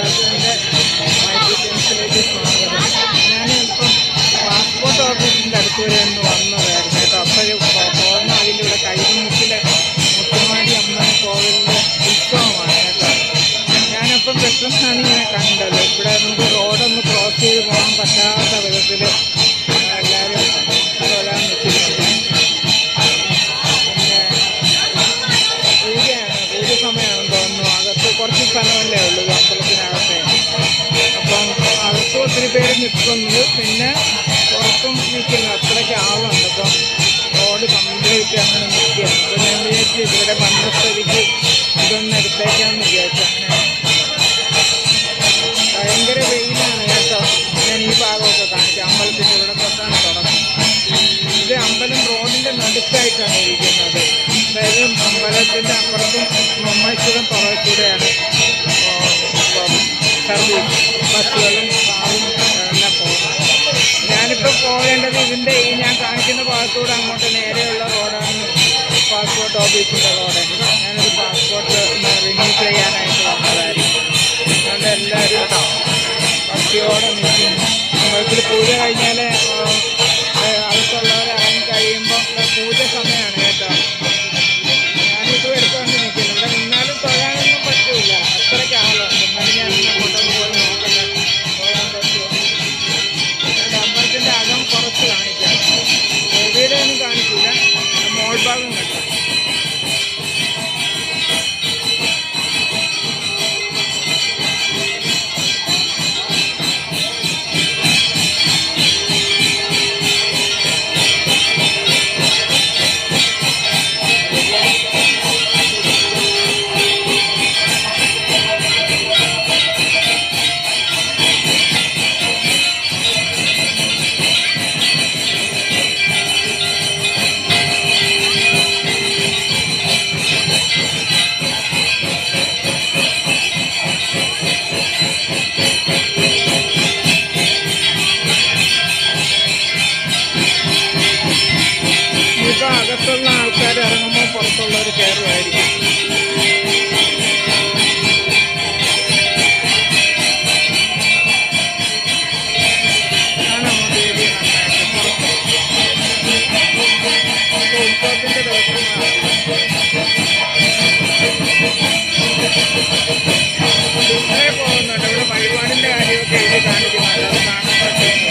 എല്ലാവർക്കും എൻ്റെ മൈ കിച്ചൻസിലേക്ക് സ്വാഗതം. ഞാനിപ്പം പാസ്പോർട്ട് ഓഫീസിൻ്റെ അടുത്ത് വരെ ഒന്ന് വന്നതായിരുന്നു കേട്ടോ. അപ്പോഴും പോകുന്ന അതിലൂടെ കൈമുക്കിലെ മുത്തുമാരി അമ്മൻ കോവിലിൻ്റെ ഉത്സവമാണ് കേട്ടോ. ഞാനപ്പം പെട്ടെന്നാണ് ഇങ്ങനെ കണ്ടത്. ഇവിടെ നമുക്ക് റോഡൊന്ന് ക്രോസ് ചെയ്ത് പോകാൻ പറ്റാത്ത വിധത്തിൽ എല്ലാവരും തൊഴാൻ നിൽക്കുന്നുണ്ട്. പൂജ സമയമാണെന്ന് തോന്നുന്നു. അകത്ത് കുറച്ച് സ്ഥലമല്ലേ ഉള്ളൂ അമ്പലത്തിനകത്തെ. അപ്പം അകത്ത് ഒത്തിരി പേര് നിൽക്കുന്നത്, പിന്നെ പുറത്തും നിൽക്കുന്നു. അത്രയ്ക്ക് ആളുണ്ട്. അപ്പം റോഡ് കംപ്ലീറ്റ് അങ്ങനെ നിൽക്കുകയാണ്. അപ്പം ഞാൻ വിചാരിച്ചു ഇവിടെ വന്ന സ്ഥിതിക്ക് ഇതൊന്ന് എടുത്തേക്കാമെന്ന് വിചാരിച്ചു. അങ്ങനെ ഭയങ്കര വെയിലാണ് കേട്ടോ. ഞാൻ ഈ ഭാഗമൊക്കെ കാണിക്കാം. അമ്പലത്തിൻ്റെ ഇവിടെ തൊട്ടാണ് തുടങ്ങും. ഇത് അമ്പലം റോഡിൻ്റെ നടുക്കായിട്ടാണ് ഇരിക്കുന്നത്. അതായത് അമ്പലത്തിൻ്റെ അപ്പുറത്തും മമ്മേശ്വരം തുറക്കൂടെയാണ് സർവീസ് ബസ്സുകളും കാറും എല്ലാം പോകുന്നത്. ഞാനിപ്പോൾ പോകേണ്ടത് ഇതിൻ്റെ ഈ ഞാൻ കാണിക്കുന്ന ഭാഗത്തൂടെ അങ്ങോട്ട് നേരെയുള്ള റോഡാണ് പാസ്പോർട്ട് ഓഫീസിൻ്റെ റോഡ്. ഞാനൊരു പാസ്പോർട്ട് റിന്യൂ ചെയ്യാനായിട്ട് വന്നതായിരുന്നു. അതുകൊണ്ട് എല്ലാവരും ഭക്തിയോടെ നിൽക്കുന്നു. അമ്പലത്തിൽ പൂജ കഴിഞ്ഞാൽ അകത്തുള്ളവർ ഇറങ്ങി കഴിയുമ്പോൾ പൂജ സമയമാണ് കേട്ടോ. ഞാനിത് എടുത്തുകൊണ്ട് നിൽക്കുന്നു. ഇവിടെ നിന്നാലും തൊഴാനൊന്നും പറ്റില്ല, അത്രയ്ക്ക് ആളുണ്ട്. എന്നാലും ഞാൻ അങ്ങോട്ടൊന്ന് പോയി നോക്കട്ടെ തൊഴാൻ പറ്റുമോ. അമ്പലത്തിൻ്റെ അകം കുറച്ച് കാണിക്കാം. ദേവിയുടെ ഒന്നും കാണിക്കില്ല, മോൾ ഭാഗം കണ്ടു. ഇപ്പോൾ അകത്തുള്ള ആൾക്കാർ ഇറങ്ങുമ്പോൾ പുറത്തുള്ളവർ കയറുമായിരിക്കും. കാണാമോ ദേവി നന്നായിട്ട് പുറത്ത്. ഇപ്പോൾ ഉത്സവത്തിൻ്റെ ദിവസങ്ങളാണ്. ഇത്രേ പോകുന്നുണ്ട്. ഇവിടെ വഴിപാടിൻ്റെ കാര്യമൊക്കെ എഴുതി കാണിക്കുന്നുണ്ട്. അത് കാണാൻ പറ്റുന്നു.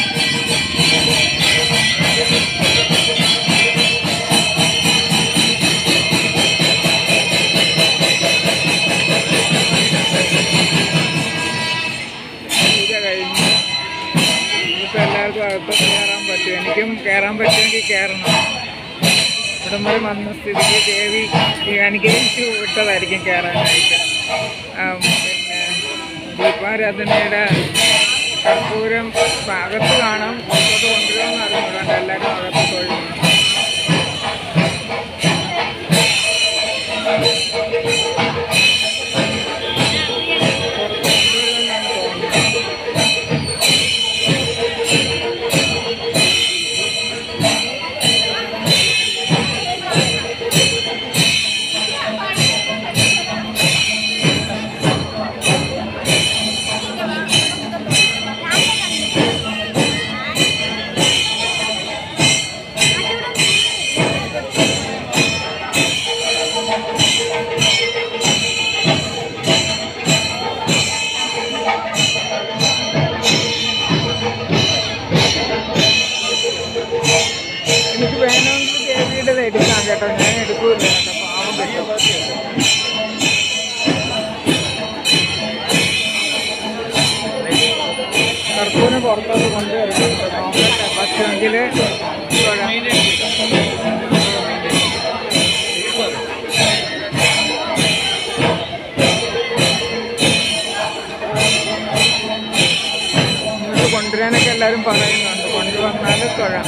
പൂജ കഴിഞ്ഞു. ഇനിയിപ്പോൾ എല്ലാവർക്കും അകത്തോട്ട് കയറാൻ പറ്റും. എനിക്കും കയറാൻ പറ്റുമെങ്കിൽ കയറണം. ഇവിടം വരെ വന്ന സ്ഥിതിക്ക് ദേവി അനുഗ്രഹിച്ചു വിട്ടതായിരിക്കും കയറാനായിട്ട്. പിന്നെ ദീപാരാധനയുടെ കർപ്പൂരം അകത്ത് കാണാം. പുറത്തോട്ട് കൊണ്ടുവരുമെന്ന് അറിഞ്ഞുകൂടാണ്ട് എല്ലാവരും അകത്ത് തൊഴുന്നു. എനിക്ക് വേണമെങ്കിൽ ദേവിയുടേത് എടുക്കാം കേട്ടോ. ഞാൻ എടുക്കൂല കേട്ടോ, പാവം കിട്ടും. കർപ്പൂരം പുറത്തോട്ട് കൊണ്ടുവരണം. നോക്കട്ടെ പറ്റുമെങ്കിൽ ഇങ്ങോട്ട് കൊണ്ടുവരാനൊക്കെ എല്ലാവരും പറയുന്നുണ്ട്. കൊണ്ടുവന്നാൽ തൊഴാം.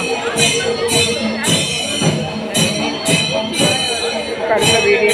അടുത്ത വീഡിയോ